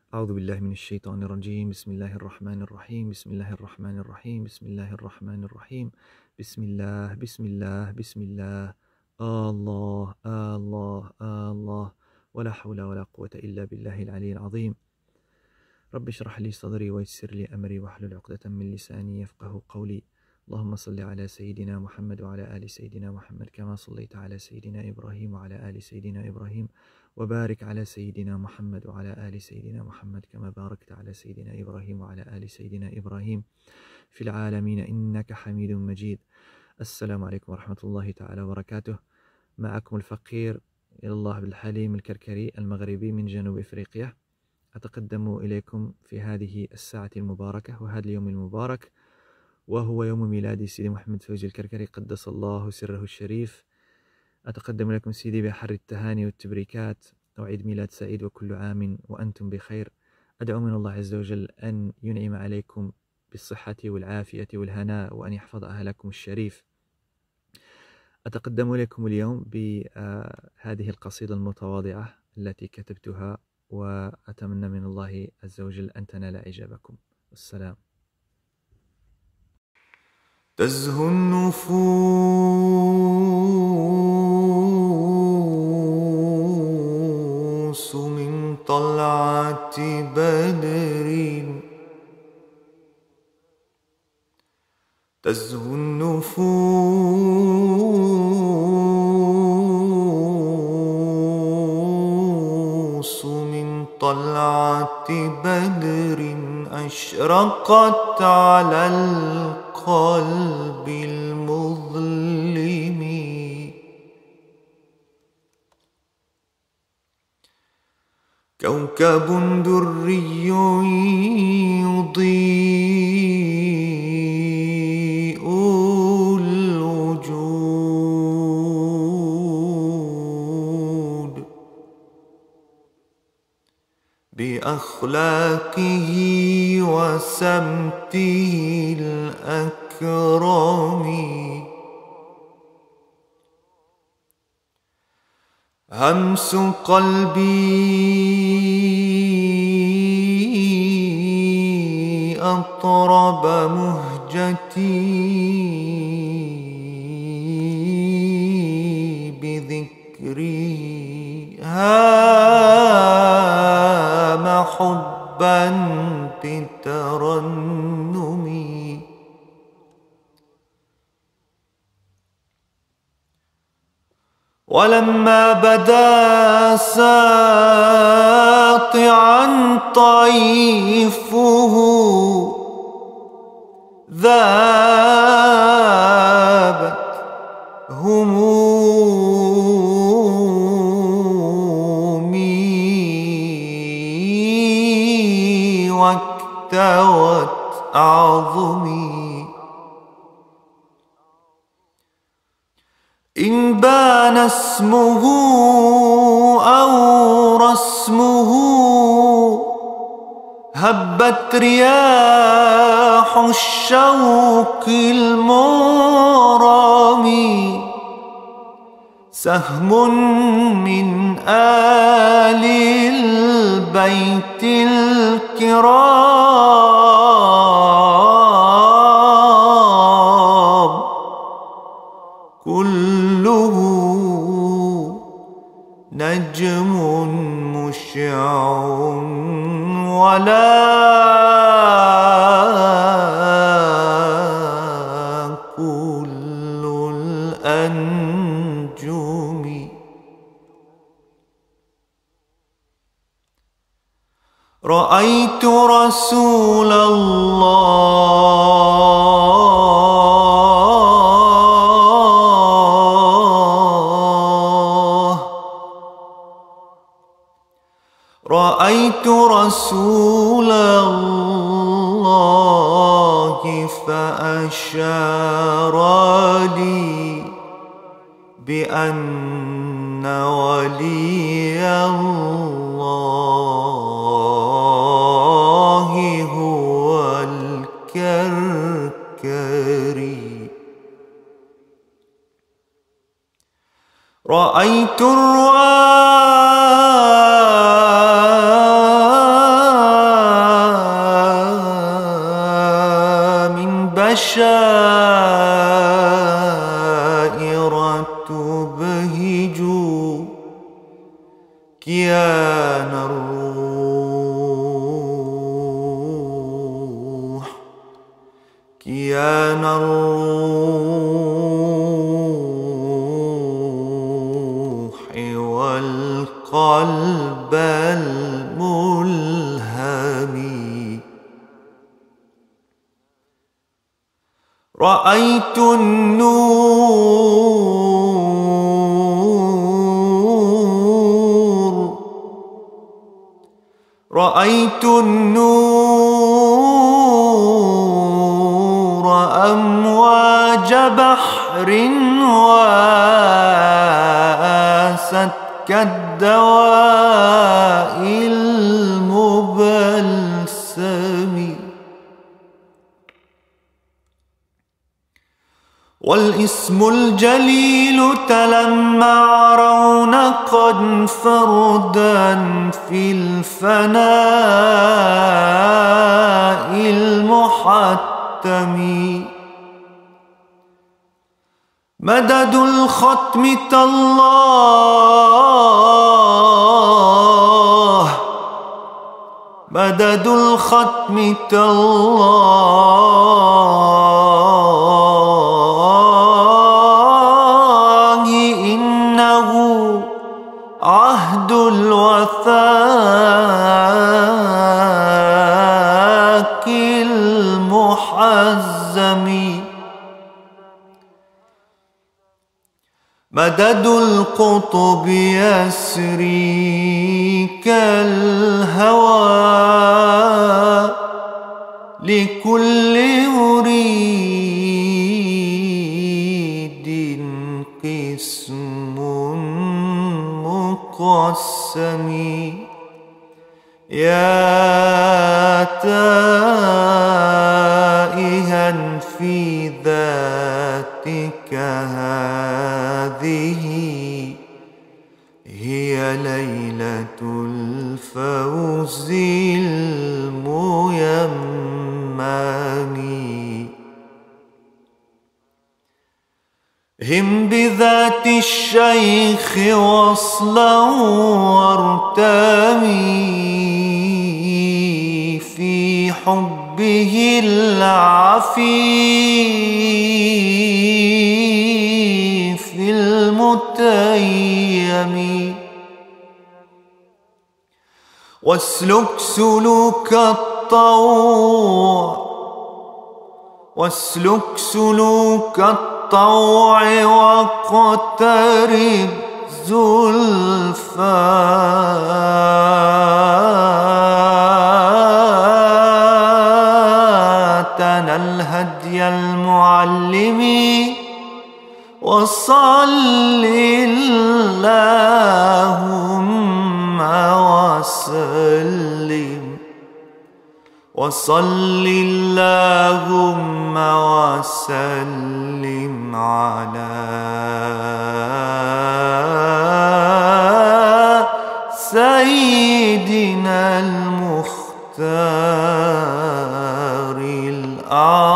أعوذ بالله من الشيطان الرجيم. بسم الله الرحمن الرحيم. بسم الله الرحمن الرحيم. بسم الله الرحمن الرحيم. بسم الله بسم الله بسم الله. الله الله الله، ولا حول ولا قوة إلا بالله العلي العظيم. رب اشرح لي صدري ويسر لي أمري واحلل عقدة من لساني يفقه قولي. اللهم صل على سيدنا محمد وعلى آل سيدنا محمد كما صليت على سيدنا إبراهيم وعلى آل سيدنا إبراهيم، وبارك على سيدنا محمد وعلى آل سيدنا محمد كما باركت على سيدنا إبراهيم وعلى آل سيدنا إبراهيم في العالمين إنك حميد مجيد. السلام عليكم ورحمة الله تعالى وبركاته. معكم الفقير إلى الله بالحليم الكركري المغربي من جنوب إفريقيا. أتقدم إليكم في هذه الساعة المباركة وهذا اليوم المبارك، وهو يوم ميلاد سيدي محمد فوزي الكركري قدس الله سره الشريف. أتقدم لكم سيدي بأحر التهاني والتبريكات، وعيد ميلاد سعيد وكل عام وأنتم بخير. أدعو من الله عز وجل أن ينعم عليكم بالصحة والعافية والهناء، وأن يحفظ أهلكم الشريف. أتقدم لكم اليوم بهذه القصيدة المتواضعة التي كتبتها، وأتمنى من الله عز وجل أن تنال إعجابكم. والسلام. تزهو النفوس من طلعة بدر، تزهو النفوس من طلعة بدر، أشرقت على القلب المظلم. كوكب دري يضيء الوجود بأخلاقه وسمته الأكرم. همس قلبي أطرب مهجتي بذكري، هام حبا بترنمي. ولما بدا ساطعا طيفه ذابت همومي واكتوت عظمي. إن بان اسمه أو رسمه هبت رياح الشوق المرام. سهم من آل البيت الكرام، كله نجم مشع ولا كل الأنجم. رأيت رسول الله، رأيت رسول الله فأشار لي بأن ولي الله هو الكركري. رأيت الرؤى البشائر تبهج كيان الروح، كيان الروح والقلب الملهم. رأيت النور، رأيت النور أمواج بحر واست كالدواء المبلسم. والاسم الجليل تلمع رونقا فردا في الفناء المحتم. مدد الختم تالله، مدد الختم تالله، إنه عهد الوثاق المحزم. مدد القطب يسري كالهوى لكل مريد قسم مقسم. يا تائها في ذاتك هذه هي ليلة الفوز الميمم. هم بذات الشيخ وصلا وارتمي في حبه العفيف المتيم. واسلك سلوك الطوع، واسلك سلوك الطوع واقترب زلفى تنل هدي المعلم. وصل اللهم وسلم، وصل اللهم وسلم على سيدنا المختار الأعظم.